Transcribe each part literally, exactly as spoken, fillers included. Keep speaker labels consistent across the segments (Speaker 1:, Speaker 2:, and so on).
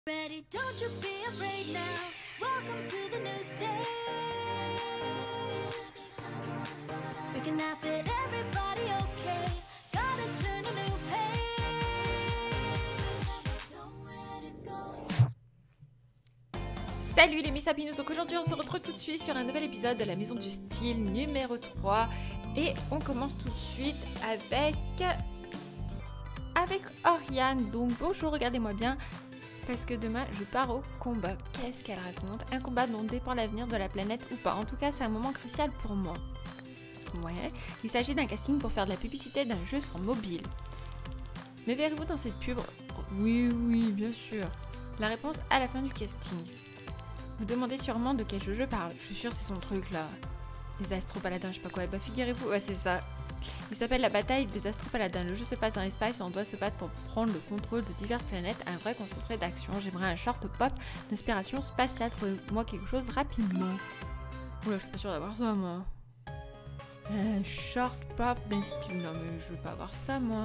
Speaker 1: Ready, don't you be afraid now. Welcome to the new stage. We can laugh at everybody, okay? Gotta turn a new page. Nowhere to go.
Speaker 2: Salut les Miss Happinous, donc aujourd'hui on se retrouve tout de suite sur un nouvel épisode de la Maison du Style numéro trois. Et on commence tout de suite avec... Avec Oriane. Donc bonjour, regardez-moi bien. Parce que demain, je pars au combat. Qu'est-ce qu'elle raconte? Un combat dont dépend l'avenir de la planète ou pas. En tout cas, c'est un moment crucial pour moi. Ouais. Il s'agit d'un casting pour faire de la publicité d'un jeu sur mobile. Me verrez-vous dans cette pub? Oui, oui, bien sûr. La réponse à la fin du casting. Vous demandez sûrement de quel jeu je parle. Je suis sûre c'est son truc là. Les astropaladins, je sais pas quoi. Bah figurez-vous, ouais c'est ça. Il s'appelle la bataille des astropaladins. Le jeu se passe dans l'espace et on doit se battre pour prendre le contrôle de diverses planètes. Un vrai concentré d'action. J'aimerais un short pop d'inspiration spatiale. Trouvez-moi quelque chose rapidement. Oula, je suis pas sûre d'avoir ça moi. Un short pop d'inspiration. Non mais je veux pas avoir ça moi.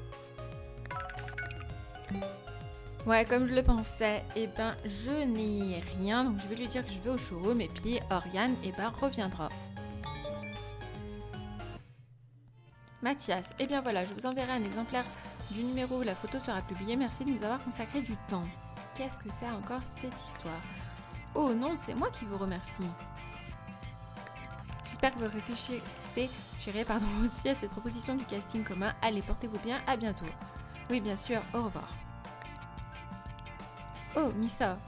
Speaker 2: Ouais, comme je le pensais, eh ben je n'ai rien. Donc je vais lui dire que je vais au showroom et puis Oriane eh ben reviendra. Mathias, et eh bien voilà, je vous enverrai un exemplaire du numéro où la photo sera publiée. Merci de nous avoir consacré du temps. Qu'est-ce que c'est encore cette histoire? Oh non, c'est moi qui vous remercie. J'espère que vous réfléchissez, chérie, pardon, aussi à cette proposition du casting commun. Allez, portez-vous bien, à bientôt. Oui, bien sûr, au revoir. Oh, Missa.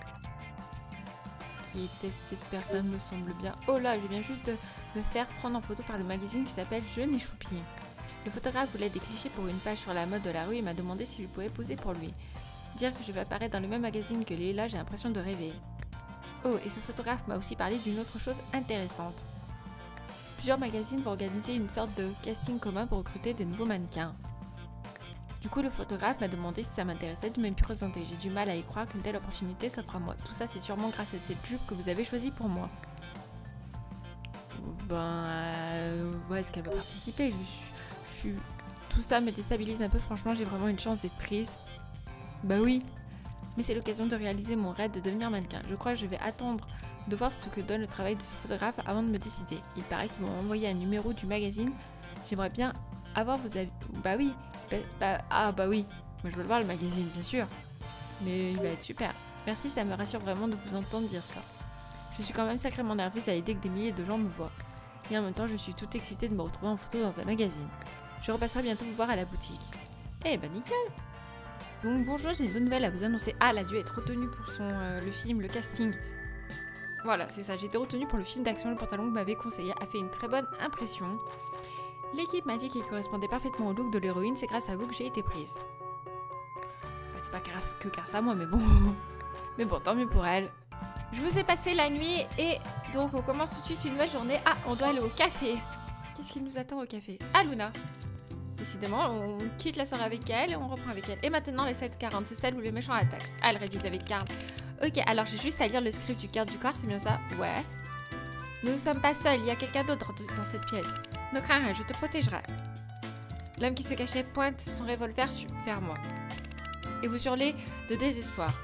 Speaker 2: Qui était cette personne me semble bien. Oh là, je viens juste de me faire prendre en photo par le magazine qui s'appelle Jeune et Choupi. Le photographe voulait des clichés pour une page sur la mode de la rue et m'a demandé si je pouvais poser pour lui. Dire que je vais apparaître dans le même magazine que Léla, j'ai l'impression de rêver. Oh, et ce photographe m'a aussi parlé d'une autre chose intéressante. Plusieurs magazines vont organiser une sorte de casting commun pour recruter des nouveaux mannequins. Du coup, le photographe m'a demandé si ça m'intéressait de me présenter. J'ai du mal à y croire qu'une telle opportunité s'offre à moi. Tout ça, c'est sûrement grâce à cette jupe que vous avez choisie pour moi. Ben... Euh, ouais, est-ce qu'elle va participer? je, je suis... Tout ça me déstabilise un peu. Franchement, j'ai vraiment une chance d'être prise. Bah oui. Mais c'est l'occasion de réaliser mon rêve de devenir mannequin. Je crois que je vais attendre de voir ce que donne le travail de ce photographe avant de me décider. Il paraît qu'ils m'ont envoyé un numéro du magazine. J'aimerais bien avoir vos avis. Bah oui. Bah, bah, ah bah oui. Moi je veux le voir le magazine, bien sûr. Mais il va être super. Merci, ça me rassure vraiment de vous entendre dire ça. Je suis quand même sacrément nerveuse à l'idée que des milliers de gens me voient. Et en même temps, je suis toute excitée de me retrouver en photo dans un magazine. Je repasserai bientôt vous voir à la boutique. Eh ben nickel. Donc bonjour, j'ai une bonne nouvelle à vous annoncer. Ah, elle a dû être retenue pour son, euh, le film, le casting. Voilà, c'est ça. J'ai été retenue pour le film d'action. Le pantalon que vous m'avez conseillé a fait une très bonne impression. L'équipe m'a dit qu'il correspondait parfaitement au look de l'héroïne. C'est grâce à vous que j'ai été prise. Enfin, c'est pas grâce que grâce à moi, mais bon. Mais bon, tant mieux pour elle. Je vous ai passé la nuit et donc on commence tout de suite une nouvelle journée. Ah, on doit aller au café. Qu'est-ce qui nous attend au café? Ah, Luna. Décidément, on quitte la soirée avec elle et on reprend avec elle. Et maintenant, les sept quarante, c'est celle où les méchants attaquent. Ah, elle révise avec Karl. Ok, alors j'ai juste à lire le script du garde du corps, c'est bien ça? Ouais. Nous ne sommes pas seuls, il y a quelqu'un d'autre dans cette pièce. Ne crains rien, je te protégerai. L'homme qui se cachait pointe son revolver vers moi. Et vous hurlez de désespoir.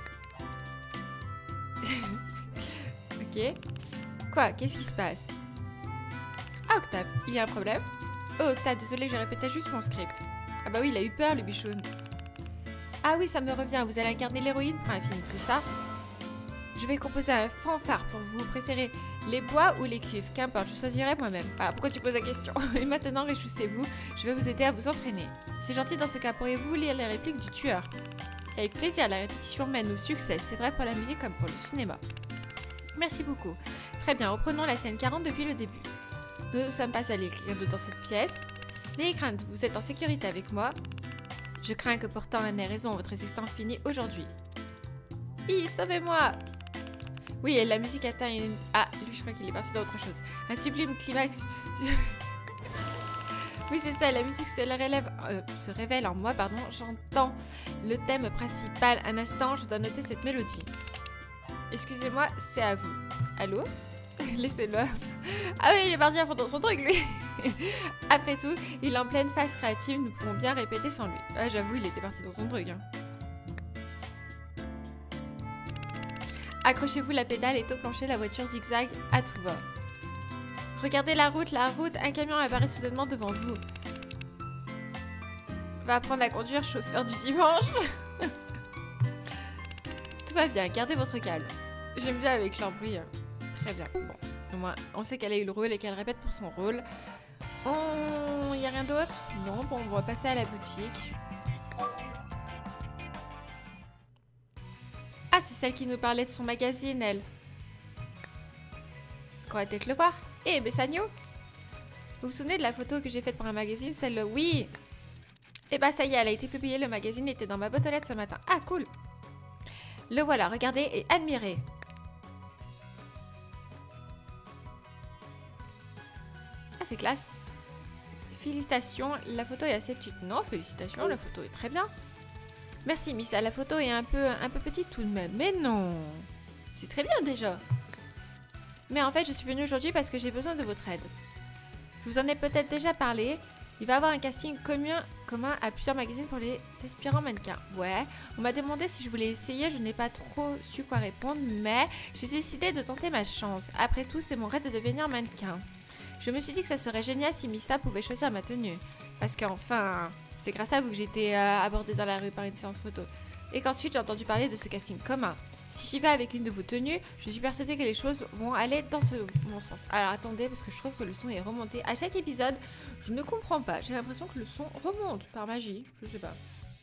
Speaker 2: Ok. Quoi? Qu'est-ce qui se passe? Ah, Octave, il y a un problème? Oh, Octave, désolé, je répétais juste mon script. Ah bah oui, il a eu peur, le bichoun. Ah oui, ça me revient, vous allez incarner l'héroïne pour un film, c'est ça? Je vais composer un fanfare pour vous. Préférez les bois ou les cuivres? Qu'importe, je choisirai moi-même. Voilà, pourquoi tu poses la question? Et maintenant, réjouissez-vous, je vais vous aider à vous entraîner. C'est gentil dans ce cas, pourriez-vous lire les répliques du tueur? Avec plaisir, la répétition mène au succès. C'est vrai pour la musique comme pour le cinéma. Merci beaucoup. Très bien, reprenons la scène quarante depuis le début. Nous ne sommes pas seuls, il y a quelqu'un d'autre dans cette pièce. N'ayez crainte, vous êtes en sécurité avec moi. Je crains que pourtant elle n'ait raison, votre résistance finit aujourd'hui. Hi, sauvez-moi! Oui, et la musique atteint une... Ah, lui, je crois qu'il est parti dans autre chose. Un sublime climax... Oui, c'est ça, la musique se révèle, euh, se révèle en moi, pardon. J'entends le thème principal. Un instant, je dois noter cette mélodie. Excusez-moi, c'est à vous. Allô? Laissez-le. Ah oui, il est parti à fond dans son truc, lui. Après tout, il est en pleine phase créative, nous pouvons bien répéter sans lui. Ah, j'avoue, il était parti dans son truc. Hein. Accrochez-vous, la pédale est au plancher, la voiture zigzague à tout va. Regardez la route, la route, un camion apparaît soudainement devant vous. Va apprendre à conduire, chauffeur du dimanche. Tout va bien, gardez votre calme. J'aime bien avec leur bruit. Très bien. Bon, au moins, on sait qu'elle a eu le rôle et qu'elle répète pour son rôle. Il n'y a rien d'autre? Non, bon, on va passer à la boutique. Ah, c'est celle qui nous parlait de son magazine, elle. Qu'on va peut-être le voir. Eh, hey, Bessagno, vous vous souvenez de la photo que j'ai faite pour un magazine, celle-là? Oui. Eh bah, ça y est, elle a été publiée, le magazine était dans ma boîte aux lettres ce matin. Ah, cool. Le voilà, regardez et admirez. Ah, c'est classe. Félicitations, la photo est assez petite. Non, félicitations, la photo est très bien. Merci, Missa, la photo est un peu, un peu petite tout de même. Mais non, c'est très bien déjà. Mais en fait, je suis venue aujourd'hui parce que j'ai besoin de votre aide. Je vous en ai peut-être déjà parlé. Il va y avoir un casting commun, commun à plusieurs magazines pour les aspirants mannequins. Ouais, on m'a demandé si je voulais essayer, je n'ai pas trop su quoi répondre, mais j'ai décidé de tenter ma chance. Après tout, c'est mon rêve de devenir mannequin. Je me suis dit que ça serait génial si Missa pouvait choisir ma tenue. Parce qu'enfin, c'est grâce à vous que j'ai été euh, abordée dans la rue par une séance photo. Et qu'ensuite j'ai entendu parler de ce casting commun. Si j'y vais avec une de vos tenues, je suis persuadée que les choses vont aller dans ce bon sens. Alors attendez, parce que je trouve que le son est remonté. À chaque épisode, je ne comprends pas. J'ai l'impression que le son remonte par magie. Je sais pas.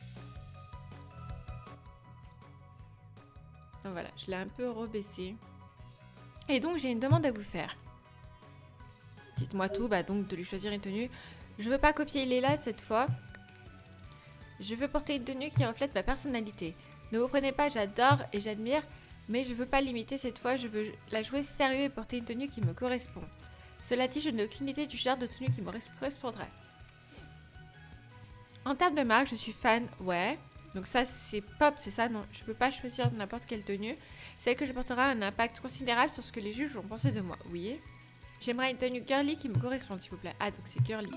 Speaker 2: Donc voilà, je l'ai un peu rebaissé. Et donc j'ai une demande à vous faire. Dites-moi tout, bah donc de lui choisir une tenue. Je veux pas copier Léla cette fois. Je veux porter une tenue qui reflète ma personnalité. Ne vous prenez pas, j'adore et j'admire, mais je veux pas l'imiter cette fois, je veux la jouer sérieux et porter une tenue qui me correspond. Cela dit, je n'ai aucune idée du genre de tenue qui me correspondrait. En termes de marque, je suis fan, ouais. Donc ça, c'est pop, c'est ça, non. Je peux pas choisir n'importe quelle tenue. Celle que je porterai a un impact considérable sur ce que les juges vont penser de moi, oui. J'aimerais une tenue girly qui me corresponde, s'il vous plaît. Ah, donc c'est girly.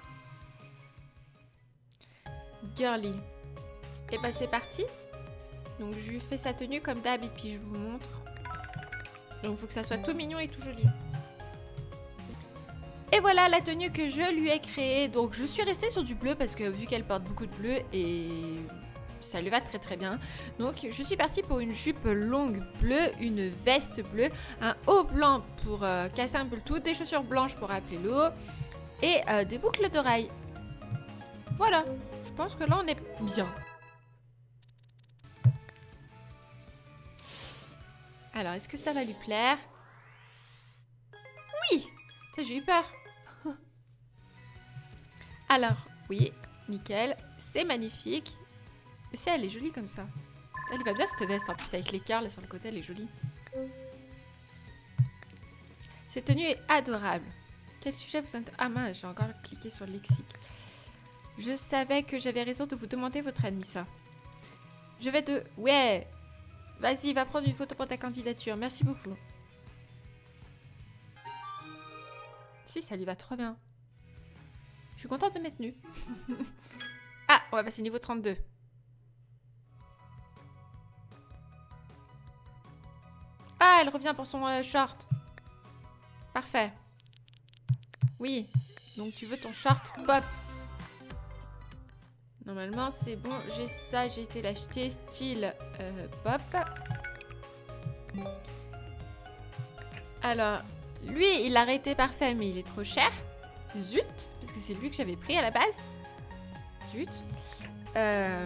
Speaker 2: Girly. Et bah c'est parti. Donc je lui fais sa tenue comme d'hab et puis je vous montre. Donc il faut que ça soit tout mignon et tout joli. Et voilà la tenue que je lui ai créée. Donc je suis restée sur du bleu parce que vu qu'elle porte beaucoup de bleu et ça lui va très très bien. Donc je suis partie pour une jupe longue bleue, une veste bleue, un haut blanc pour euh, casser un peu le tout, des chaussures blanches pour rappeler le haut et euh, des boucles d'oreilles. Voilà, je pense que là on est bien. Alors, est-ce que ça va lui plaire? Oui! Ça, j'ai eu peur. Alors, oui, nickel. C'est magnifique. Mais c'est, elle est jolie comme ça. Elle va bien cette veste, en plus, avec les cœurs là sur le côté, elle est jolie. Cette tenue est adorable. Quel sujet vous intéresse? Ah mince, j'ai encore cliqué sur le lexique. Je savais que j'avais raison de vous demander votre aide, Missa. Je vais de... Ouais! Vas-y, va prendre une photo pour ta candidature. Merci beaucoup. Si, ça lui va trop bien. Je suis contente de m'être nue. Ah, on va passer niveau trente-deux. Ah, elle revient pour son euh, short. Parfait. Oui. Donc, tu veux ton short pop. Normalement, c'est bon. J'ai ça, j'ai été l'acheter. Style euh, pop. Alors, lui, il a arrêté parfait, mais il est trop cher. Zut. Parce que c'est lui que j'avais pris à la base. Zut. Euh...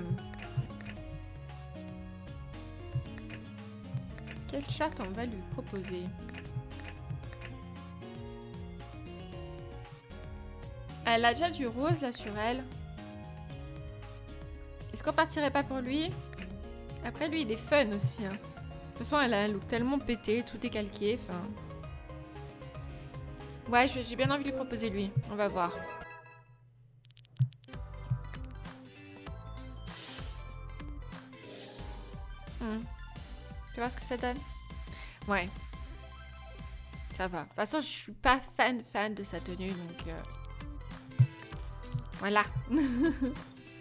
Speaker 2: Quel chat on va lui proposer? Elle a déjà du rose là sur elle. Est-ce qu'on partirait pas pour lui? Après lui il est fun aussi. Hein. De toute façon elle a un look tellement pété, tout est calqué. Enfin... Ouais, j'ai bien envie de lui proposer lui. On va voir. Hmm. Tu vois ce que ça donne? Ouais. Ça va. De toute façon je suis pas fan fan de sa tenue donc... Euh... Voilà.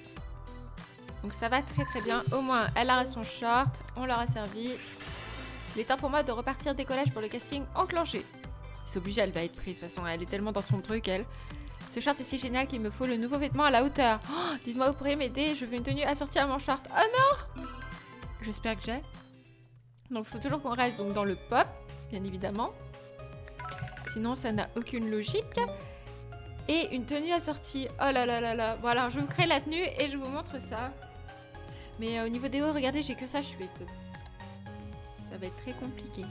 Speaker 2: Donc ça va très très bien. Au moins, elle a son short. On leur a servi. Il est temps pour moi de repartir décollage pour le casting enclenché. C'est obligé, elle va être prise. De toute façon, elle est tellement dans son truc, elle. Ce short est si génial qu'il me faut le nouveau vêtement à la hauteur. Oh, dites-moi, vous pourriez m'aider? Je veux une tenue assortie à mon short. Oh non! J'espère que j'ai. Donc, il faut toujours qu'on reste donc, dans le pop, bien évidemment. Sinon, ça n'a aucune logique. Et une tenue assortie. Oh là là là là. Bon, alors, je vous crée la tenue et je vous montre ça. Mais euh, au niveau des hauts, regardez, j'ai que ça. Je vais être... Ça va être très compliqué.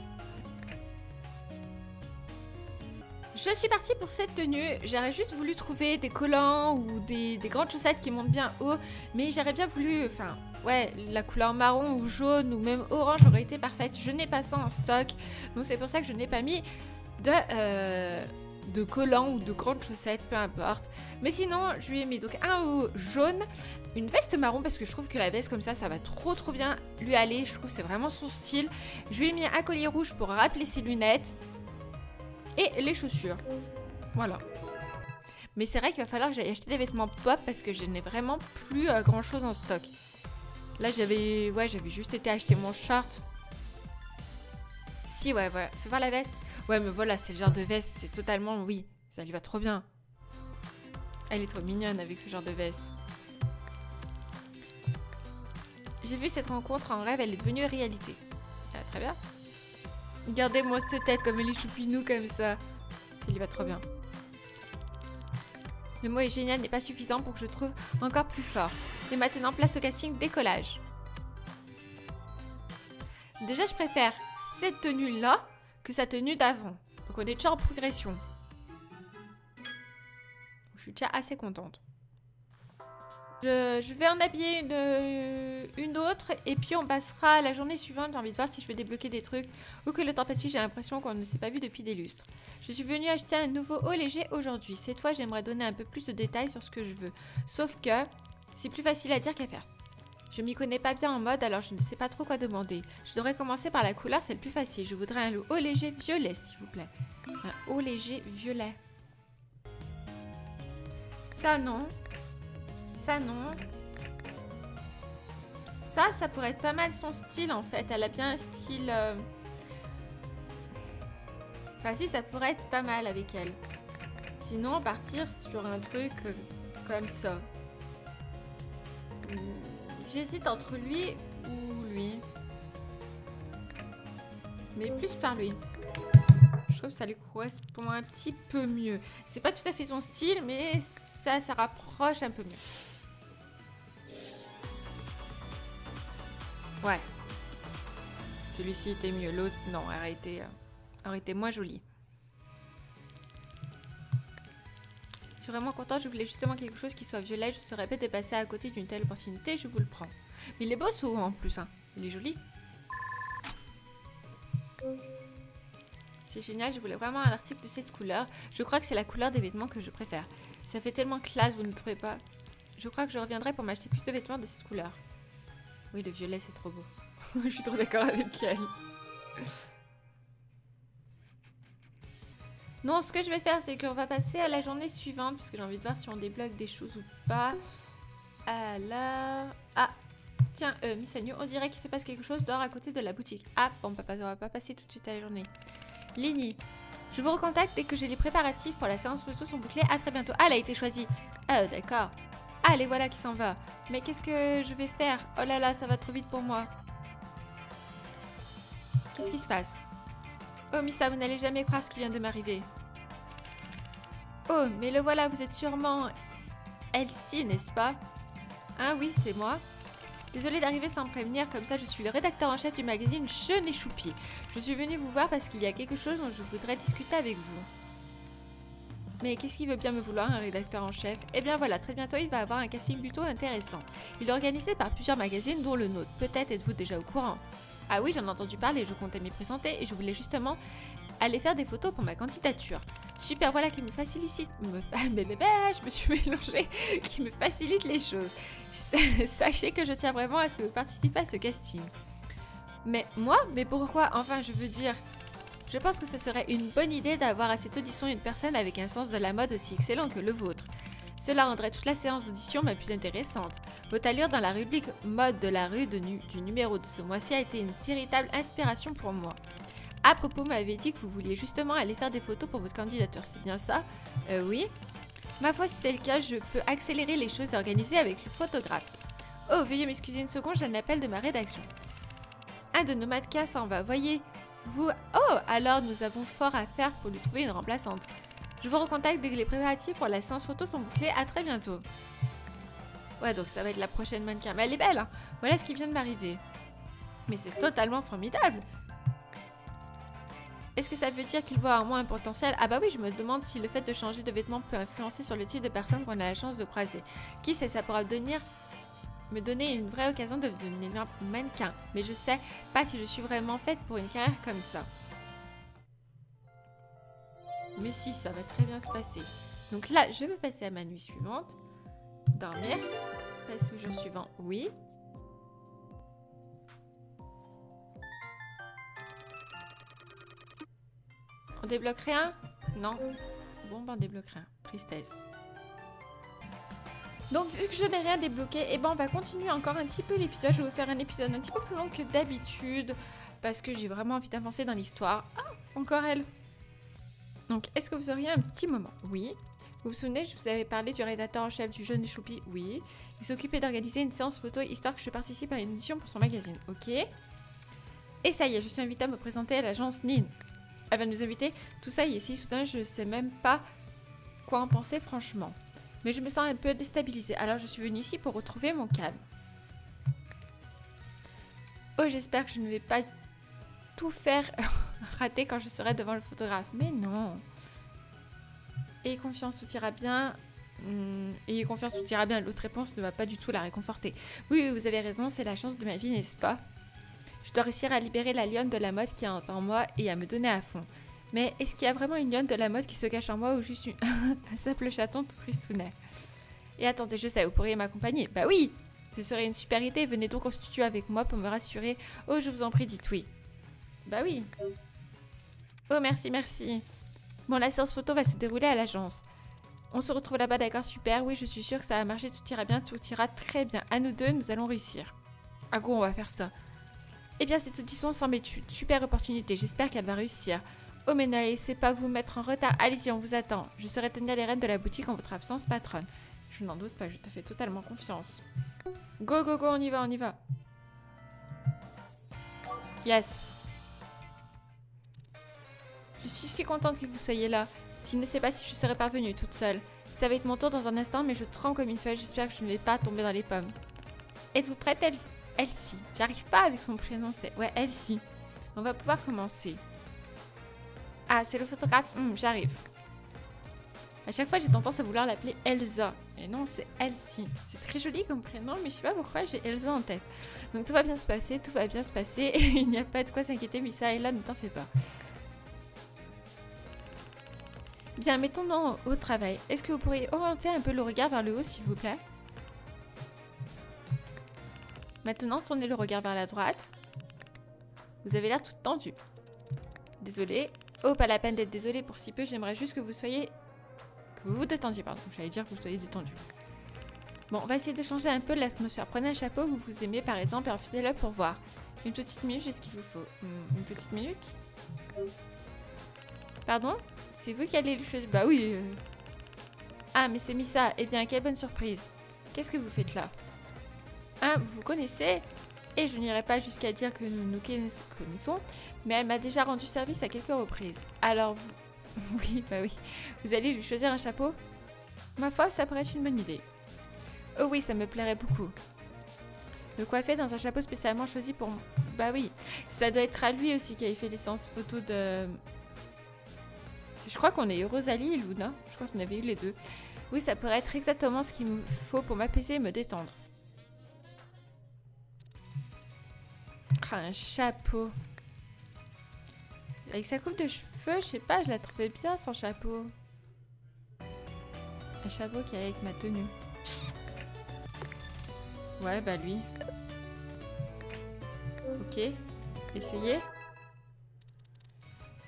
Speaker 2: Je suis partie pour cette tenue. J'aurais juste voulu trouver des collants ou des, des grandes chaussettes qui montent bien haut. Mais j'aurais bien voulu... Enfin, ouais, la couleur marron ou jaune ou même orange aurait été parfaite. Je n'ai pas ça en stock. Donc c'est pour ça que je n'ai pas mis de, euh, de collants ou de grandes chaussettes, peu importe. Mais sinon, je lui ai mis donc un haut jaune, une veste marron parce que je trouve que la veste comme ça, ça va trop trop bien lui aller. Je trouve que c'est vraiment son style. Je lui ai mis un collier rouge pour rappeler ses lunettes. Et les chaussures. Voilà. Mais c'est vrai qu'il va falloir que j'aille acheter des vêtements pop parce que je n'ai vraiment plus euh, grand chose en stock. Là j'avais ouais, j'avais juste été acheter mon short. Si ouais, voilà. Fais voir la veste. Ouais mais voilà, c'est le genre de veste, c'est totalement... Oui, ça lui va trop bien. Elle est trop mignonne avec ce genre de veste. J'ai vu cette rencontre en rêve, elle est devenue réalité. Ah, très bien. Regardez-moi cette tête comme elle est choupinou comme ça. Ça lui va trop bien. Le mot est génial n'est pas suffisant pour que je trouve encore plus fort. Et maintenant, place au casting décollage. Déjà, je préfère cette tenue-là que sa tenue d'avant. Donc on est déjà en progression. Je suis déjà assez contente. Je, je vais en habiller une, une autre et puis on passera à la journée suivante. J'ai envie de voir si je vais débloquer des trucs ou que le temps passe vite. J'ai l'impression qu'on ne s'est pas vu depuis des lustres. Je suis venue acheter un nouveau haut léger aujourd'hui. Cette fois, j'aimerais donner un peu plus de détails sur ce que je veux. Sauf que c'est plus facile à dire qu'à faire. Je m'y connais pas bien en mode, alors je ne sais pas trop quoi demander. Je devrais commencer par la couleur, c'est le plus facile. Je voudrais un haut léger violet, s'il vous plaît. Un haut léger violet. Ça, non. Ça, non. Ça, ça pourrait être pas mal son style, en fait. Elle a bien un style... Euh... Enfin, si, ça pourrait être pas mal avec elle. Sinon, partir sur un truc euh, comme ça. J'hésite entre lui ou lui. Mais plus par lui. Je trouve que ça lui correspond un petit peu mieux. C'est pas tout à fait son style, mais ça, ça rapproche un peu mieux. Ouais. Celui-ci était mieux. L'autre, non, aurait été, euh, aurait été moins joli. Je suis vraiment contente, je voulais justement quelque chose qui soit violet. Je serais bête de passer à côté d'une telle opportunité, je vous le prends. Mais il est beau souvent en plus, hein. Il est joli. C'est génial, je voulais vraiment un article de cette couleur. Je crois que c'est la couleur des vêtements que je préfère. Ça fait tellement classe, vous ne trouvez pas? Je crois que je reviendrai pour m'acheter plus de vêtements de cette couleur. Oui, le violet, c'est trop beau. Je suis trop d'accord avec elle. Non, ce que je vais faire, c'est qu'on va passer à la journée suivante, parce que j'ai envie de voir si on débloque des choses ou pas. Alors... Ah, tiens, euh, Miss Agnew, on dirait qu'il se passe quelque chose dehors à côté de la boutique. Ah, bon, papa, on va pas passer tout de suite à la journée. Lini, je vous recontacte dès que j'ai les préparatifs pour la séance photo sont bouclés. À très bientôt. Ah, elle a été choisie. Ah, d'accord. Ah, les voilà qui s'en va. Mais qu'est-ce que je vais faire? Oh là là, ça va trop vite pour moi. Qu'est-ce qui se passe? Oh, Missa, vous n'allez jamais croire ce qui vient de m'arriver. Oh, mais le voilà, vous êtes sûrement Elsie, n'est-ce pas? Ah oui, c'est moi. Désolée d'arriver sans me prévenir, comme ça je suis le rédacteur en chef du magazine Jeune et Choupi. Je suis venue vous voir parce qu'il y a quelque chose dont je voudrais discuter avec vous. Mais qu'est-ce qu'il veut bien me vouloir, un rédacteur en chef? Eh bien voilà, très bientôt il va avoir un casting plutôt intéressant. Il est organisé par plusieurs magazines, dont le nôtre. Peut-être êtes-vous déjà au courant? Ah oui, j'en ai entendu parler, je comptais m'y présenter et je voulais justement aller faire des photos pour ma candidature. Super, voilà, qui me facilite... Me... je me suis mélangée. Qui me facilite les choses. Sachez que je tiens vraiment à ce que vous participez à ce casting. Mais moi? Mais pourquoi? Enfin, je veux dire... Je pense que ce serait une bonne idée d'avoir à cette audition une personne avec un sens de la mode aussi excellent que le vôtre. Cela rendrait toute la séance d'audition mais plus intéressante. Votre allure dans la rubrique mode de la rue de nu du numéro de ce mois-ci a été une véritable inspiration pour moi. À propos, vous m'avez dit que vous vouliez justement aller faire des photos pour votre candidature, c'est bien ça? Euh, oui. Ma foi, si c'est le cas, je peux accélérer les choses et organiser avec le photographe. Oh, veuillez m'excuser une seconde, j'ai un appel de ma rédaction. Un de nos mannequins s'en va, voyez-vous. Oh, alors nous avons fort à faire pour lui trouver une remplaçante. Je vous recontacte dès que les préparatifs pour la séance photo sont bouclés. À très bientôt. Ouais, donc ça va être la prochaine mannequin. Mais elle est belle, hein. Voilà ce qui vient de m'arriver. Mais c'est totalement formidable. Est-ce que ça veut dire qu'il voit en moi un potentiel? Ah bah oui, je me demande si le fait de changer de vêtements peut influencer sur le type de personne qu'on a la chance de croiser. Qui sait, ça pourra devenir... me donner une vraie occasion de devenir mannequin. Mais je sais pas si je suis vraiment faite pour une carrière comme ça. Mais si, ça va très bien se passer. Donc là, je vais passer à ma nuit suivante. Dormir. Passer au jour suivant, oui. On débloque rien? Non. Bon, ben on débloque rien. Tristesse. Donc vu que je n'ai rien débloqué, et eh ben on va continuer encore un petit peu l'épisode. Je vais vous faire un épisode un petit peu plus long que d'habitude. Parce que j'ai vraiment envie d'avancer dans l'histoire. Ah, encore elle. Donc, est-ce que vous auriez un petit moment? Oui. Vous vous souvenez, je vous avais parlé du rédacteur en chef du jeune Choupi? Oui. Il s'occupait d'organiser une séance photo histoire que je participe à une édition pour son magazine. Ok. Et ça y est, je suis invitée à me présenter à l'agence N I N. Elle va nous inviter. Tout ça y est si soudain, je sais même pas quoi en penser franchement. Mais je me sens un peu déstabilisée. Alors, je suis venue ici pour retrouver mon calme. Oh, j'espère que je ne vais pas tout faire rater quand je serai devant le photographe. Mais non. Ayez confiance, tout ira bien. Hum, ayez confiance, tout ira bien. L'autre réponse ne va pas du tout la réconforter. Oui, oui, vous avez raison, c'est la chance de ma vie, n'est-ce pas? Je dois réussir à libérer la lionne de la mode qui est en moi et à me donner à fond. Mais est-ce qu'il y a vraiment une lionne de la mode qui se cache en moi ou juste une... un simple chaton tout tristounet? Et attendez, je sais, vous pourriez m'accompagner. Bah oui! Ce serait une super idée, venez donc au studio avec moi pour me rassurer. Oh, je vous en prie, dites oui. Bah oui. Oh, merci, merci. Bon, la séance photo va se dérouler à l'agence. On se retrouve là-bas, d'accord, super. Oui, je suis sûre que ça va marcher, tout ira bien, tout ira très bien. À nous deux, nous allons réussir. Ah go, on va faire ça. Eh bien, cette audition semble être une super opportunité. J'espère qu'elle va réussir. Oh, mais ne laissez pas vous mettre en retard. Allez-y, on vous attend. Je serai tenue à les rênes de la boutique en votre absence, patronne. Je n'en doute pas, je te fais totalement confiance. Go, go, go, on y va, on y va. Yes. Je suis si contente que vous soyez là. Je ne sais pas si je serai parvenue toute seule. Ça va être mon tour dans un instant, mais je tremble comme une feuille. J'espère que je ne vais pas tomber dans les pommes. Êtes-vous prête, Elsie? Elsie. J'arrive pas avec son prénom, c'est... Ouais, Elsie. On va pouvoir commencer. Ah, c'est le photographe. Hum, j'arrive. À chaque fois, j'ai tendance à vouloir l'appeler Elsa. Et non, c'est Elsie. C'est très joli comme prénom, mais je sais pas pourquoi j'ai Elsa en tête. Donc tout va bien se passer, tout va bien se passer. Il n'y a pas de quoi s'inquiéter, mais ça et là, ne t'en fais pas. Bien, mettons-nous au travail. Est-ce que vous pourriez orienter un peu le regard vers le haut, s'il vous plaît? Maintenant, tournez le regard vers la droite. Vous avez l'air toute tendue. Désolée. Oh, pas la peine d'être désolée pour si peu. J'aimerais juste que vous soyez... Que vous vous détendiez, pardon. J'allais dire que vous soyez détendu. Bon, on va essayer de changer un peu l'atmosphère. Prenez un chapeau que vous aimez, par exemple, et enfilez-le pour voir. Une petite minute, j'ai ce qu'il vous faut. Une petite minute? Pardon? C'est vous qui allez lui choisir? Bah oui. Euh... Ah, mais c'est Missa. Eh bien, quelle bonne surprise. Qu'est-ce que vous faites là? Ah, vous vous connaissez? Et je n'irai pas jusqu'à dire que nous nous connaissons, mais elle m'a déjà rendu service à quelques reprises. Alors, vous... oui, bah oui. Vous allez lui choisir un chapeau? Ma foi, ça pourrait être une bonne idée. Oh oui, ça me plairait beaucoup. Le coiffer dans un chapeau spécialement choisi pour... Bah oui. Ça doit être à lui aussi qui avait fait les séances photos de... Je crois qu'on est Rosalie et Luna. Je crois qu'on avait eu les deux. Oui, ça pourrait être exactement ce qu'il me faut pour m'apaiser et me détendre. Ah, un chapeau. Avec sa coupe de cheveux, je sais pas, je la trouvais bien sans chapeau. Un chapeau qui est avec ma tenue. Ouais, bah lui. Ok. Essayez.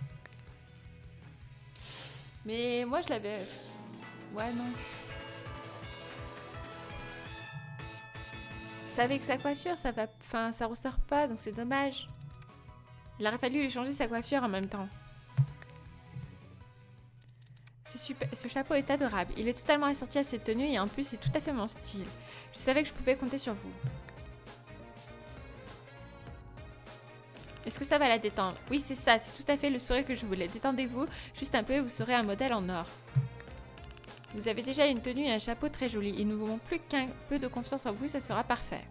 Speaker 2: Mais moi, je l'avais... Ouais, non. savais que sa coiffure, ça va, enfin, ça ressort pas, donc c'est dommage. Il aurait fallu lui changer sa coiffure en même temps. Super. Ce chapeau est adorable. Il est totalement assorti à cette tenue et en plus c'est tout à fait mon style. Je savais que je pouvais compter sur vous. Est-ce que ça va la détendre? Oui, c'est ça, c'est tout à fait le sourire que je voulais. Détendez-vous, juste un peu et vous serez un modèle en or. Vous avez déjà une tenue et un chapeau très jolis. Il ne vous manque plus qu'un peu de confiance en vous, ça sera parfait.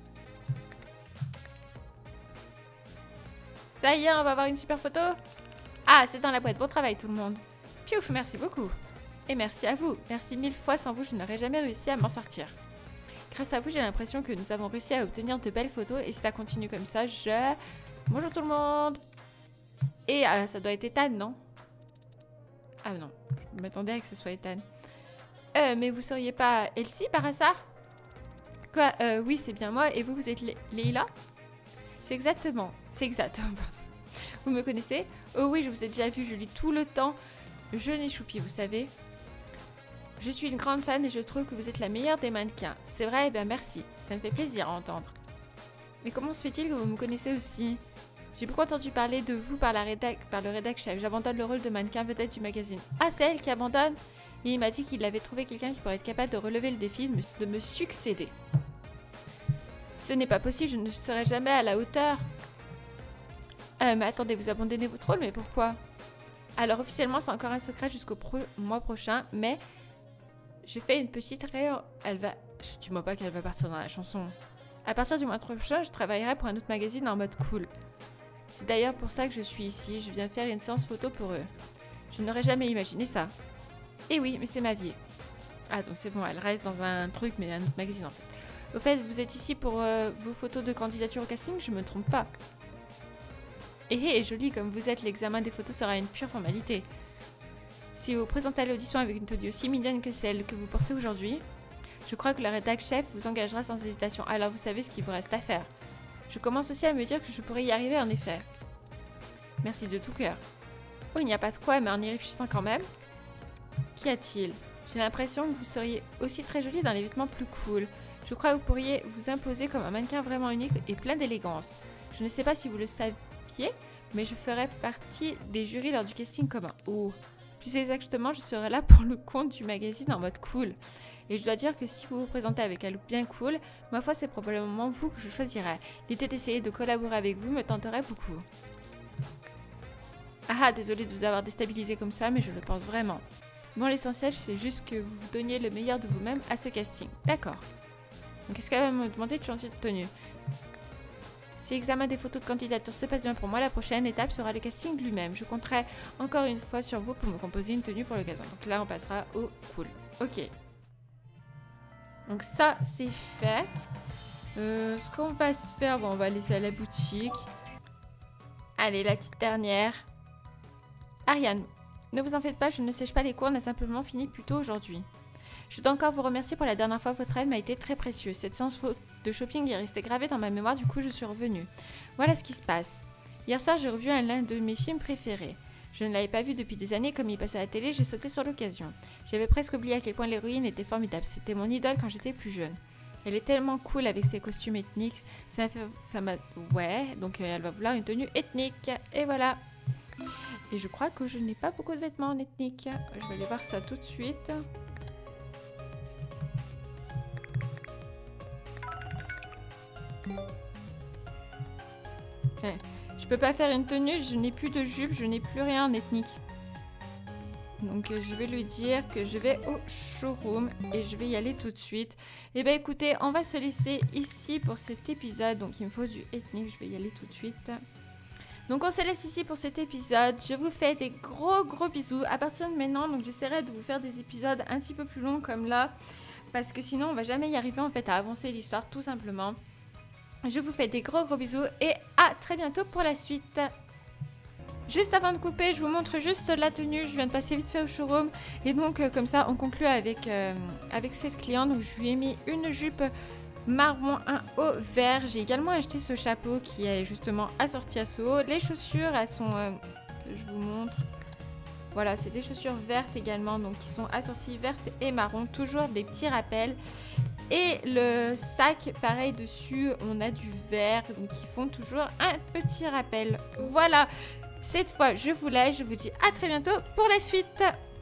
Speaker 2: Ça y est, on va avoir une super photo. Ah, c'est dans la boîte. Bon travail tout le monde. Piouf, merci beaucoup. Et merci à vous. Merci mille fois, sans vous, je n'aurais jamais réussi à m'en sortir. Grâce à vous, j'ai l'impression que nous avons réussi à obtenir de belles photos. Et si ça continue comme ça, je... Bonjour tout le monde. Et euh, ça doit être Ethan, non? Ah non, je m'attendais à que ce soit Ethan. Euh, mais vous seriez pas Elsie par hasard? Quoi? Euh, oui, c'est bien moi. Et vous, vous êtes Le Leila? C'est exactement. C'est exact. Vous me connaissez? Oh oui, je vous ai déjà vu. Je lis tout le temps. Je n'ai choupi, vous savez. Je suis une grande fan et je trouve que vous êtes la meilleure des mannequins. C'est vrai? Eh bien, merci. Ça me fait plaisir à entendre. Mais comment se fait-il que vous me connaissez aussi? J'ai beaucoup entendu parler de vous par, la rédac par le rédac chef. J'abandonne le rôle de mannequin vedette du magazine. Ah, c'est elle qui abandonne? Et il m'a dit qu'il avait trouvé quelqu'un qui pourrait être capable de relever le défi de me, de me succéder. Ce n'est pas possible, je ne serai jamais à la hauteur. Euh, mais attendez, vous abandonnez votre rôle, mais pourquoi? Alors officiellement, c'est encore un secret jusqu'au pro mois prochain, mais je fais une petite ré... Elle va... Dis-moi pas qu'elle va partir dans la chanson. À partir du mois prochain, je travaillerai pour un autre magazine en mode cool. C'est d'ailleurs pour ça que je suis ici. Je viens faire une séance photo pour eux. Je n'aurais jamais imaginé ça. Et oui, mais c'est ma vie. Ah, donc c'est bon, elle reste dans un truc, mais un autre magazine en fait. Au fait, vous êtes ici pour euh, vos photos de candidature au casting? Je me trompe pas. Et hé, joli comme vous êtes, l'examen des photos sera une pure formalité. Si vous vous présentez à l'audition avec une tenue aussi mignonne que celle que vous portez aujourd'hui, je crois que le rédac chef vous engagera sans hésitation. Alors vous savez ce qu'il vous reste à faire. Je commence aussi à me dire que je pourrais y arriver en effet. Merci de tout cœur. Oh, il n'y a pas de quoi, mais en y réfléchissant quand même. Qu'y a-t-il? J'ai l'impression que vous seriez aussi très jolie dans les vêtements plus cool. Je crois que vous pourriez vous imposer comme un mannequin vraiment unique et plein d'élégance. Je ne sais pas si vous le saviez, mais je ferai partie des jurys lors du casting commun. Oh, plus exactement, je serai là pour le compte du magazine en mode cool. Et je dois dire que si vous vous présentez avec un look bien cool, ma foi, c'est probablement vous que je choisirai. L'idée d'essayer de collaborer avec vous me tenterait beaucoup. Ah, désolée de vous avoir déstabilisé comme ça, mais je le pense vraiment. Bon, l'essentiel, c'est juste que vous donniez le meilleur de vous-même à ce casting. D'accord. Donc, est-ce qu'elle va me demander de changer de tenue? Si l'examen des photos de candidature se passe bien pour moi, la prochaine étape sera le casting lui-même. Je compterai encore une fois sur vous pour me composer une tenue pour l'occasion. Donc là, on passera au cool. Ok. Donc ça, c'est fait. Euh, ce qu'on va se faire, bon, on va laisser à la boutique. Allez, la petite dernière. Ariane, ne vous en faites pas, je ne sèche pas les cours, on a simplement fini plus tôt aujourd'hui. Je dois encore vous remercier pour la dernière fois, votre aide m'a été très précieuse. Cette séance de shopping est restée gravée dans ma mémoire, du coup je suis revenue. Voilà ce qui se passe. Hier soir, j'ai revu l'un de mes films préférés. Je ne l'avais pas vu depuis des années, comme il passait à la télé, j'ai sauté sur l'occasion. J'avais presque oublié à quel point l'héroïne était formidable, c'était mon idole quand j'étais plus jeune. Elle est tellement cool avec ses costumes ethniques, ça fait, ça m'a... Ouais, donc euh, elle va vouloir une tenue ethnique, et voilà. Et je crois que je n'ai pas beaucoup de vêtements en ethnique. Je vais aller voir ça tout de suite. Ouais. Je peux pas faire une tenue, je n'ai plus de jupe, je n'ai plus rien en ethnique. Donc euh, je vais lui dire que je vais au showroom et je vais y aller tout de suite. Et bah écoutez, on va se laisser ici pour cet épisode. Donc il me faut du ethnique, je vais y aller tout de suite. Donc on se laisse ici pour cet épisode. Je vous fais des gros gros bisous à partir de maintenant. Donc j'essaierai de vous faire des épisodes un petit peu plus longs comme là. Parce que sinon on va jamais y arriver en fait à avancer l'histoire tout simplement. Je vous fais des gros gros bisous et à très bientôt pour la suite. Juste avant de couper, je vous montre juste la tenue. Je viens de passer vite fait au showroom. Et donc euh, comme ça on conclut avec, euh, avec cette cliente. Donc je lui ai mis une jupe marron, un haut vert. J'ai également acheté ce chapeau qui est justement assorti à ce haut. Les chaussures, elles sont... Euh, je vous montre. Voilà, c'est des chaussures vertes également. Donc qui sont assorties vertes et marron. Toujours des petits rappels. Et le sac, pareil dessus, on a du vert, donc ils font toujours un petit rappel. Voilà, cette fois je vous laisse, je vous dis à très bientôt pour la suite.